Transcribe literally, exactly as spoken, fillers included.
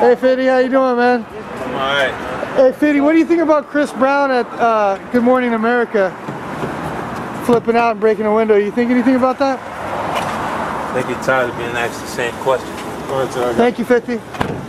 Hey Fitty, how you doing, man? I'm alright. Hey Fitty, what do you think about Chris Brown at uh, Good Morning America flipping out and breaking a window? You think anything about that? I think you're tired of being asked the same question. Thank you, Fitty.